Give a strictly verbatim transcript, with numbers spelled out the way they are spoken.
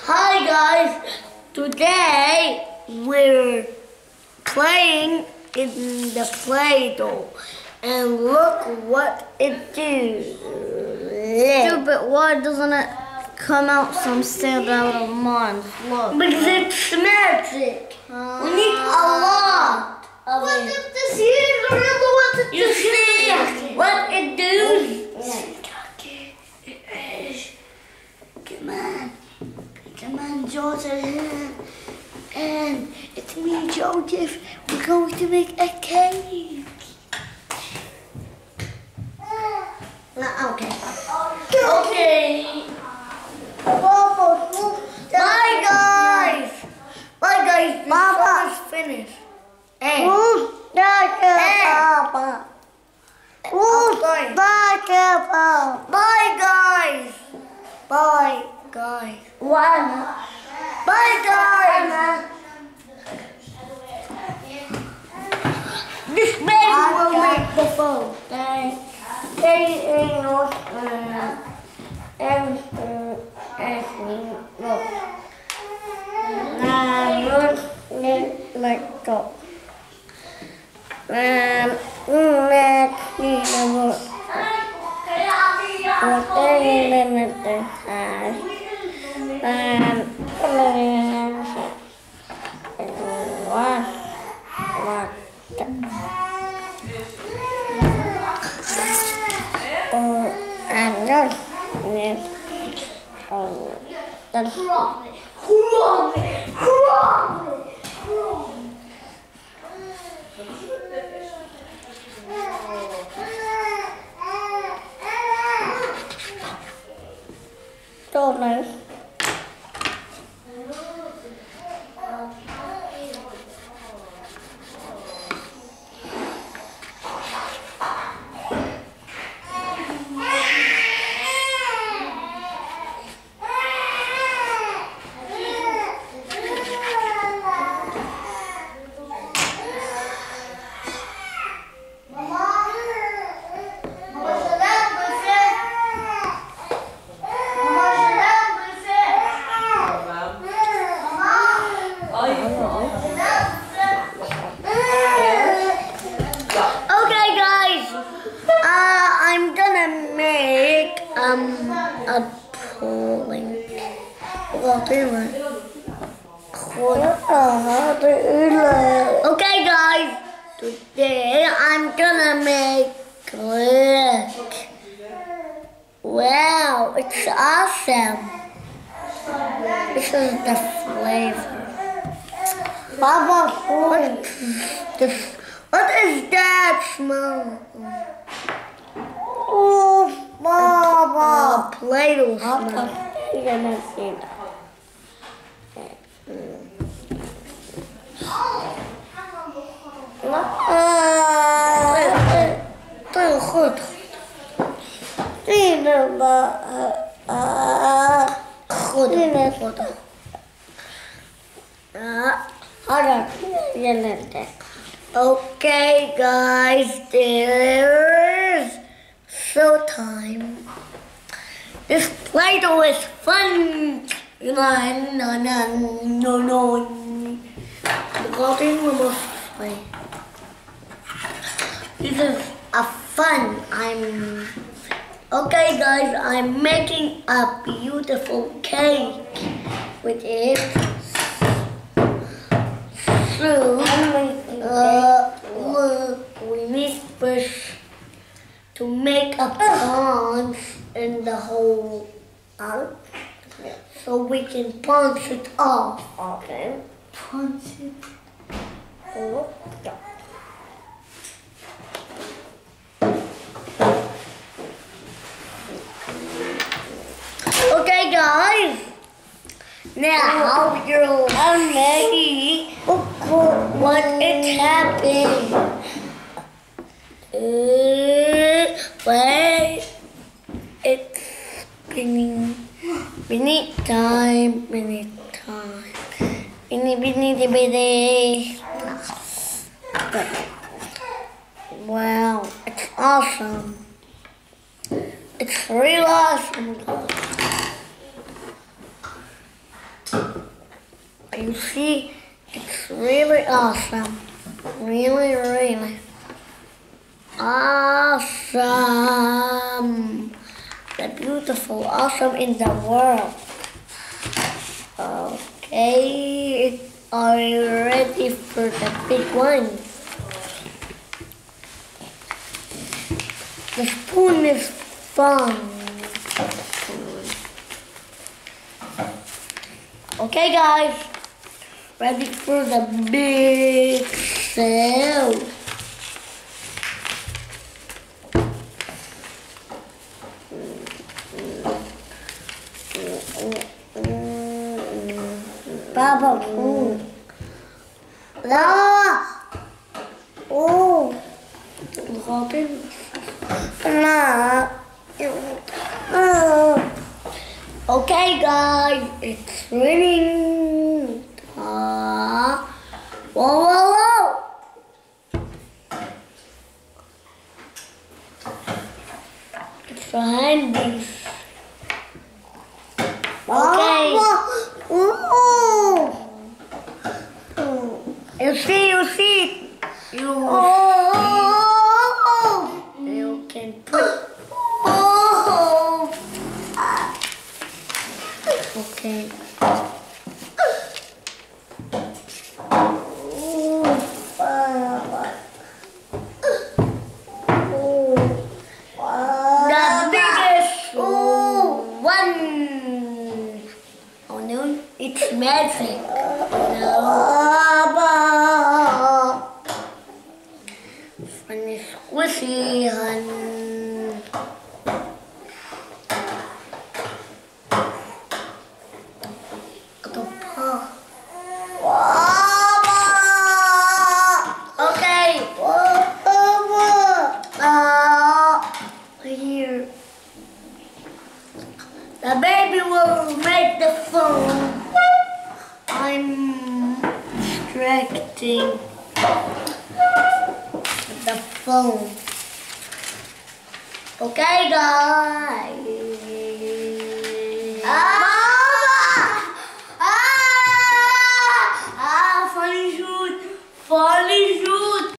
Hi guys, today we're playing in the Play-Doh and look what it does. Dude, but why doesn't it come out some sand out of mine? Look. Because it smells it. Uh, we need a lot of what it. What is here? Remember what it You is see here? what it does? Come on. Come on, Joseph. And it's me, Joseph. We're going to make a cake. Uh, okay. Okay. Bye, guys. Bye, guys. This is finished. Hey. Hey. Papa. Okay. Bye, Papa. Bye, guys. Bye, guys. One. Bye, guys. This baby will make the phone. Thanks. They ain't no uh, everything, everything, look. Now, look, let go. Um, let me look. What they limit the size. Um, what? What? Oh, and just need oh, that's wrong. Wrong. Wrong. So nice. Um, a pulling. What do you Okay, guys. Today I'm gonna make click. Wow, it's awesome. This is the flavor. Baba, what, this, what is that smell? Oh. Baba, Play-Doh smell. You're gonna see that. Très goed. Goed. Okay, guys, there's showtime. This Play-Doh is fun. No, no, no, no, no. The golden we must play. This is a fun. I'm okay, guys. I'm making a beautiful cake with it. So, uh, look, we need first to make a punch in the hole out, so we can punch it off. Okay. Punch it. Oh, yeah. Okay, guys. Now you're ready. What is happening? Uh, wait, it's spinning. We need time, we need time. We need, we need, we need. Wow, it's awesome. It's real awesome. You see, it's really awesome. Really, really awesome. The beautiful, awesome in the world. Okay, are you ready for the big one? The spoon is fun. Okay guys, ready for the big sale. Papa, ooh. Ah! Oh! Robin. Ah. Ah. Okay guys, it's raining. Ah. Whoa, whoa, whoa! It's a handy. Okay. Oh. You see, you see. You, oh. You can put. Oh. Okay. It's magic. No. Funny squishy, hun. Ito pa. Okay. Uh, here. The baby will make the phone. I'm distracting the phone. Okay guys.